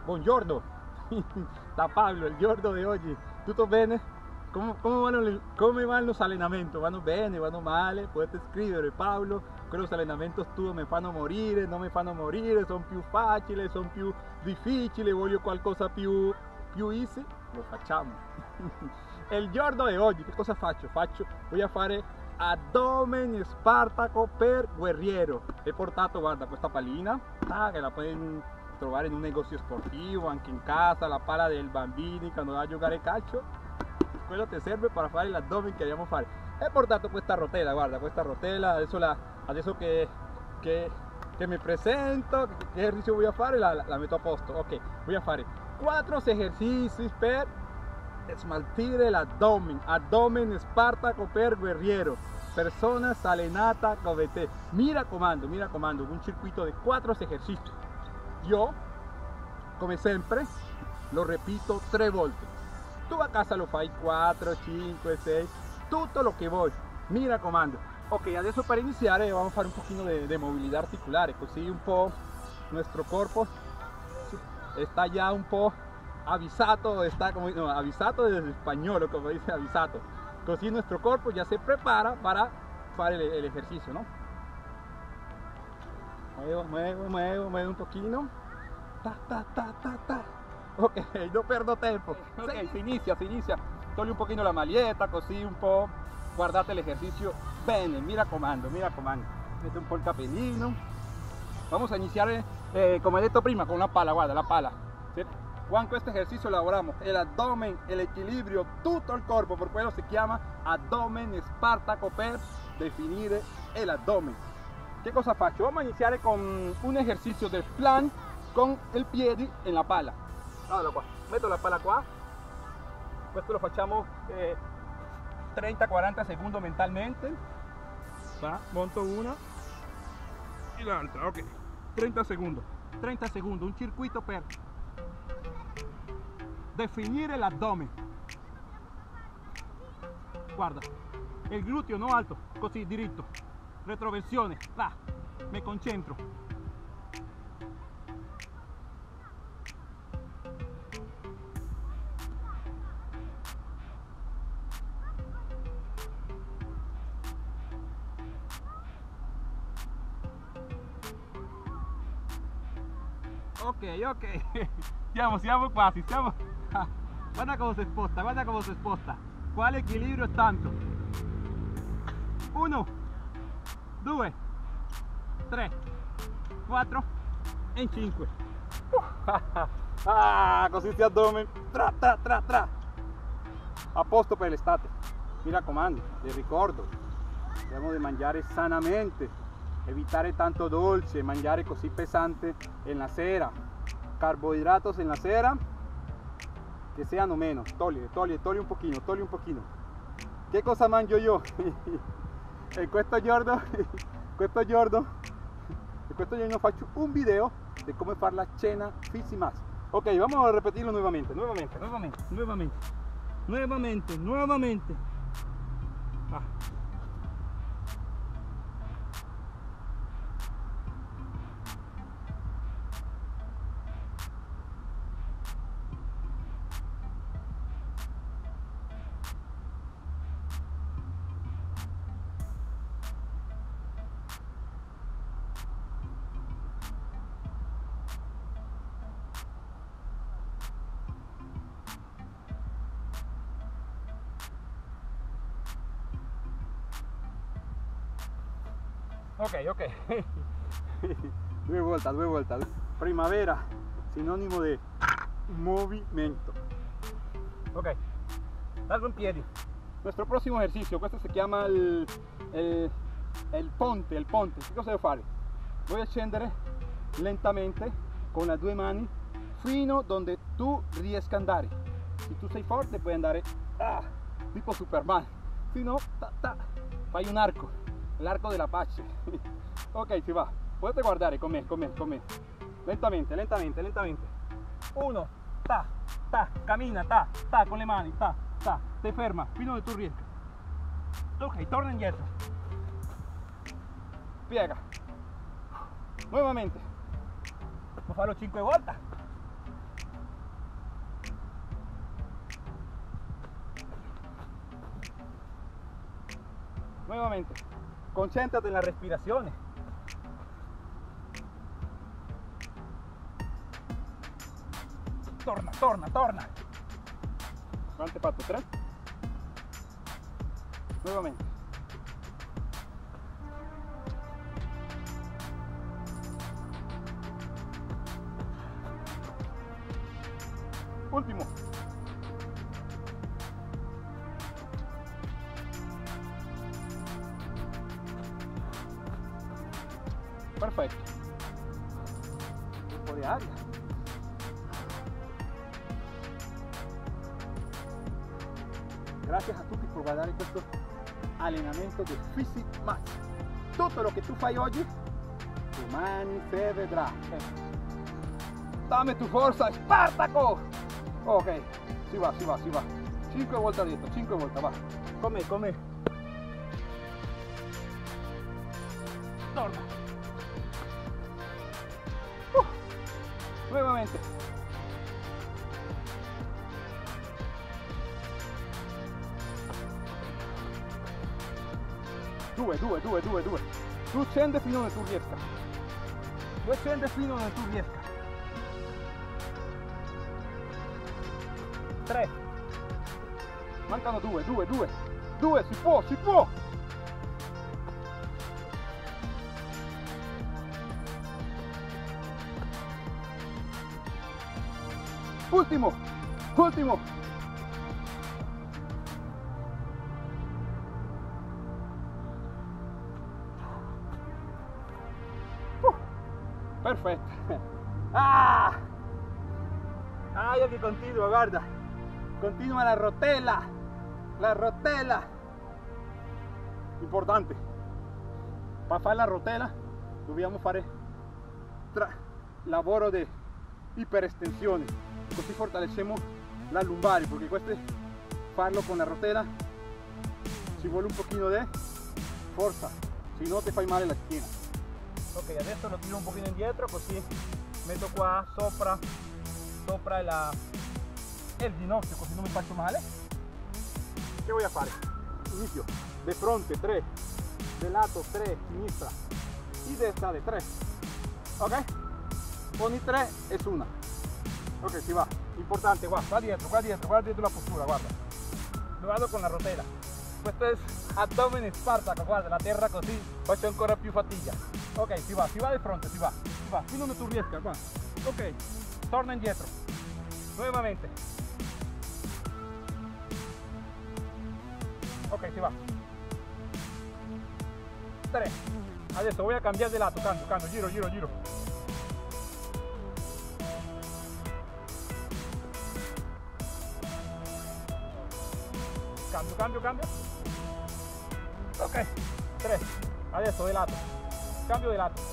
Buongiorno, da Pablo, il giorno di oggi. Tutto bene? Come vanno los allenamenti? Vanno bene, vanno male? Potete scrivere, Paolo, quellos allenamenti tu mi fanno morire, non mi fanno morire, sono più facili, sono più difficili, voglio qualcosa più easy? Lo facciamo. Il giorno di oggi, che cosa faccio? Voy a fare addome Spartaco per guerriero. He portato, guarda, questa pallina, che la pueden trovare in un negozio sportivo, anche in casa, la pala del bambini quando va a giocare calcio. Quello ti serve per fare l'addome che dobbiamo fare. He portato questa rotella, guarda, questa rotella, adesso che mi presento, che esercizio voy a fare, la metto a posto. Ok, voy a fare 4 esercizi per smaltire l'addome, addome Spartaco per guerriero, persona allenata come te. Mi raccomando, un circuito di 4 esercizi. Io, come sempre, lo repito 3 volte. Tu a casa lo fai 4, 5, 6, tutto lo che vuoi. Mi raccomando. Ok, adesso per iniziare vamos a fare un pochino de movilidad articular, così un po' nuestro cuerpo está ya un po' avisato, avisato desde español, como dice avisato. Così nuestro cuerpo ya se prepara para fare el ejercicio, ¿no? Muevo un pochino. Ok, no perdo tempo. Ok, si inicia. Togli un pochino la maglietta, così un po'. Guardate el ejercicio bene, mi raccomando. Mete un po' il capellino. Vamos a iniciar, como he detto prima, con una pala, guarda, la pala. ¿Sí? Con questo ejercicio lavoramos el abdomen, el equilibrio, tutto il corpo, per quello si chiama abdomen Spartaco per definire el abdomen. ¿Qué cosa faccio? Vamos a iniciar con un ejercicio del plan con il piede en la pala. Allora qua, metto la pala qua. Questo lo facciamo 30-40 secondi mentalmente. Monto una e l'altra, ok. 30 secondi, un circuito per definire l'addome. Guarda, il gluteo no alto, così diritto, retroversione, va, mi concentro. Ok, siamo quasi, guarda come si sposta, quale equilibrio tanto. 1, 2, 3, 4 e 5. Così si addome, tra. A posto per l'estate. Mi raccomando, vi ricordo, dobbiamo di mangiare sanamente, evitare tanto dolce, mangiare così pesante en la sera, carbohidratos en la sera che siano meno. Togli un pochino. Che cosa mangio io? En questo giorno faccio un video di come fare la cena Fizzy Mass. Ok, vamos a repetirlo nuevamente. Ok. Due volte. Primavera, sinonimo di movimento. Ok, algo in piedi. Nuestro próximo ejercicio, questo si chiama il ponte. Che cosa devo fare? Voy a scendere lentamente con le 2 mani fino dove tu riesca ad andare. Se tu sei forte puoi andare tipo Superman, se no fai un arco, l'arco della pace. Ok, si va, potete guardare con me. Lentamente. 1, cammina, con le mani, te ferma fino dove tu riesca. Ok, torna indietro, piega nuevamente. Può farlo 5 volte. Nuevamente, concéntrate en las respiraciones. Torna, torna, torna. Quante fatto? 3? Nuevamente. Último. Perfetto. Un po' di aria. Grazie a tutti per guardare questo allenamento di Physic Max. Tutto lo che tu fai oggi, domani se vedrà. Dame tu forza, Spartaco! Ok, si va, si va, si va. 5 volte dietro, 5 volte, va. Come, come. Torna. Nuevamente. Due. Tu scendi fino dove tu riesca. Tu scendi fino dove tu riesca. 3. Mancano 2. 2, si può, si può. Ultimo. Perfetto. Io che continuo, guarda. Continua la rotella. Importante. Per fare la rotella dobbiamo fare lavoro di iperestensione, così fortaleciamo la lumbare, perché questo farlo con la rotella ci vuole un pochino di forza, se no ti fai male la schiena. Ok, adesso lo tiro un pochino indietro, così metto qua sopra il ginocchio, così non mi faccio male. Che voy a fare? Inizio di fronte 3, del lato 3, sinistra y destra de 3. Ok? Ogni 3 è una. Ok, si va. Importante, qua dietro la postura, guarda. Lo vado con la rotella. Questo è addome Spartaco, guarda, la terra così faccio ancora più fatica. Ok, si va di fronte, si va, fino dove tu riesca, qua. Ok, torna indietro. Nuevamente. Ok, si va. 3. Adesso voy a cambiare di lato, cambio, giro. Cambio. Ok, 3. Adesso di lato. Cambio di lato.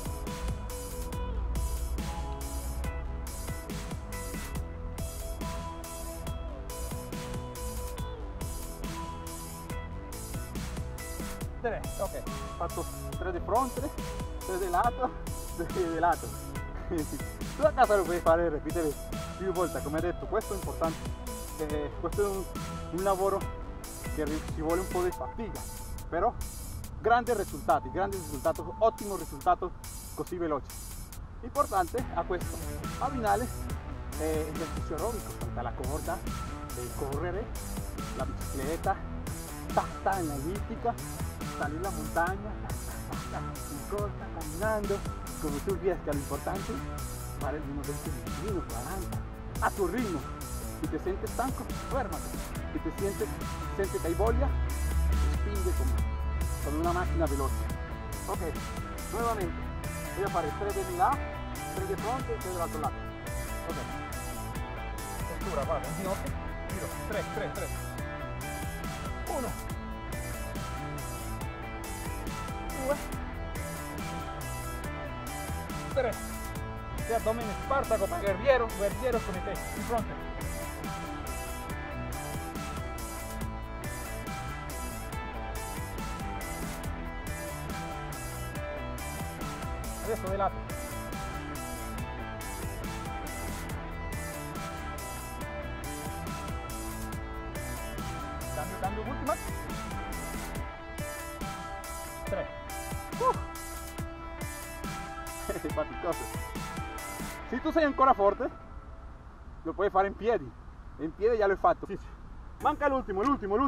Ok, fatto 3 di fronte, 3 di lato, 3 di lato. Tu a casa lo puoi fare, ripetere più volte, come detto, questo è importante. Questo è un lavoro che ci vuole un po' di fatica, però grandi risultati, ottimo risultato così veloce. Importante a questo abbinare esercizio aerobico, saltare la corda, correre, la bicicletta, tasta en la ellíptica, salir la montagna, in corsa, camminando, come tu riesca. L'importante è fare il 1:20, 40, a tu ritmo. Si te sientes stanco, fermati. Si te sientes que hay voglia, spinge con una macchina veloce. Ok, nuevamente voy a fare 3 di là, 3 di fronte e 3 dall'altro lato. Ok, postura, guarda, in ginocchio, giro, 3. 1, 2, 3. Te addome Spartaco, ma guerriero come te, in fronte. Adesso di lato. Cambio, ultima. 3. Faticoso. Se tu sei ancora forte, lo puoi fare in piedi. In piedi già l'ho fatto. Sì, sì. Manca l'ultimo.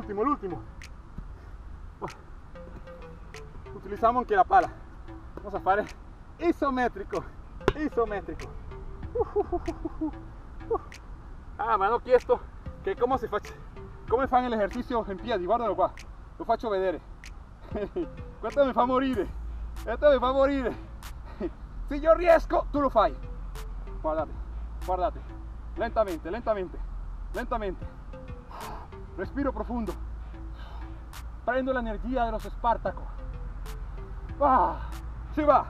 Utilizziamo anche la pala. Vamos a fare isometrico. Ah, mi hanno chiesto che come fanno l'esercizio in piedi. Guardalo qua, lo faccio vedere. Questo mi fa morire. Se io riesco, tu lo fai. Guardate. Lentamente. Respiro profundo. Prendo la energía de los Espartacos. Si va.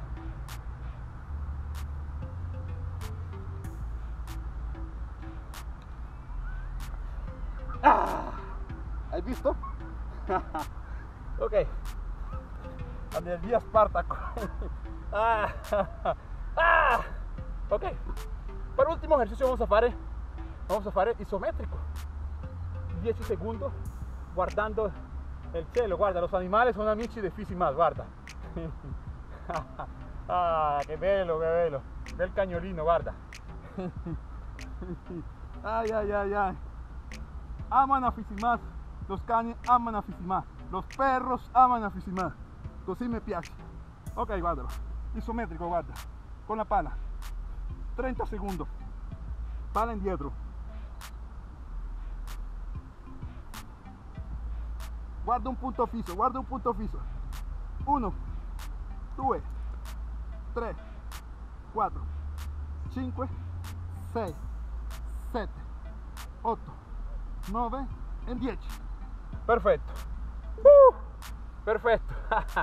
¿Hai visto? Ok. La energía Espartaco. Ok. Para último ejercicio vamos a fare isométrico. 10 segundos guardando el cielo. Guarda, los animales son amici dei fisi más, guarda. Che bello. Del cagnolino, guarda. Ay. Aman a fisi más. Los cani aman a fisi más. Los perros aman a fisi más. Così mi piace. Ok, guardalo. Isométrico, guarda. Con la pala. 30 segundos. Pala indietro. Guarda un punto fisso. 1, 2, 3, 4, 5, 6, 7, 8, 9 e 10. Perfetto. Perfetto.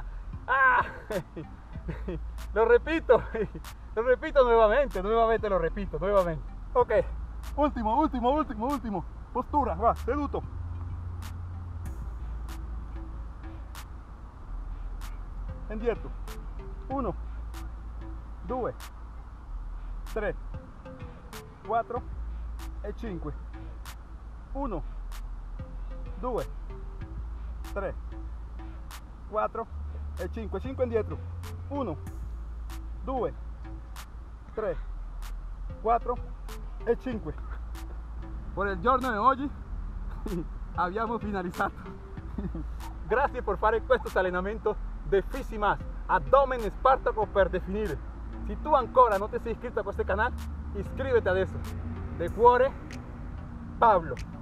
Lo repito nuevamente lo repito. Ok, ultimo. Postura, va, seduto. Indietro. 1, 2, 3, 4 e 5. 1, 2, 3, 4 e 5. 5 indietro. 1, 2, 3, 4 e 5. Por il giorno di oggi abbiamo finalizzato. Grazie per fare questo allenamento de Fisi Más, abdomen Espartaco per definire. Se tu ancora non ti sei iscritto a questo canale, iscriviti adesso. De cuore, Pablo.